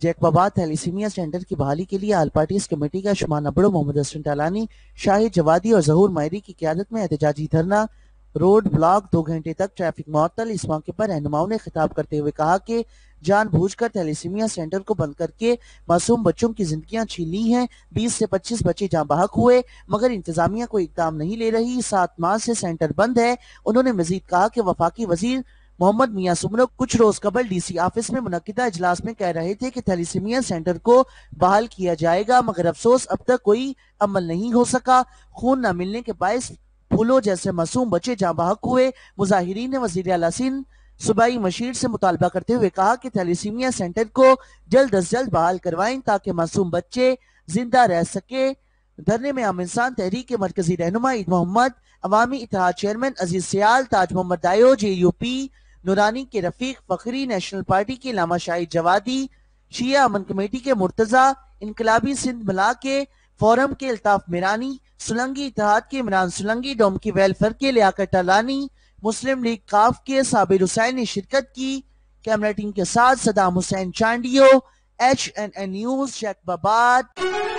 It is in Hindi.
जैकबाबाद थैलीसीमिया सेंटर की बहाली के लिए आल पार्टीज कमेटी का शुमान अबड़ो, मोहम्मद हसन टालानी, शाहिद जवादी और जहूर मैरी की क़यादत में एहतजाजी धरना, रोड ब्लॉक, 2 घंटे तक ट्रैफिक मुअत्तल। इस मौके पर रहनुमाओं ने खिताब करते हुए कहा कि जानबूझकर थैलीसीमिया सेंटर को बंद करके मासूम बच्चों की जिंदगियां छीन ली हैं। 20 से 25 बच्चे जाँ बहक हुए, मगर इंतजामिया कोई इकदाम नहीं ले रही। 7 माह से सेंटर बंद है। उन्होंने मजीद कहा कि वफाकी वजीर मोहम्मद मियां सुमरो कुछ रोज कबल डीसी ऑफिस में मुनक्किदा इजलास में कह रहे थे कि थैलीसीमिया सेंटर को बहाल किया जाएगा, मगर अफसोस अब तक कोई अमल नहीं हो सका। खून न मिलने के बायस फूलों जैसे मासूम बच्चे जाँ बहक हुए। मुजाहिरीन ने वजीर आला सिंध सूबाई मशीर से मुतालबा करते हुए कहा कि थैलीसीमिया सेंटर को जल्द अज जल्द बहाल करवाएं ताकि मासूम बच्चे जिंदा रह सके। धरने में आम इंसान तहरीक के मरकजी रहनुमा ईद मोहम्मद, अवामी इत्तेहाद चेयरमैन अजीज सियाल, ताज मोहम्मद दायो, JUP नूरानी के रफीक फखरी, नेशनल पार्टी के लामा शाहिद जवादी, शिया अमन कमेटी के मुर्तजा, इनकलाबी सिंध मिला के फोरम के अल्ताफ मिरानी, सुलंगी इत्तेहाद के इमरान सुलंगी, डोम की वेलफेयर के लियाकत टालानी, मुस्लिम लीग काफ के साबिर हुसैन ने शिरकत की। कैमरा टीम के साथ सदाम हुसैन चांडियो, HNN न्यूज, जैकबाबाद।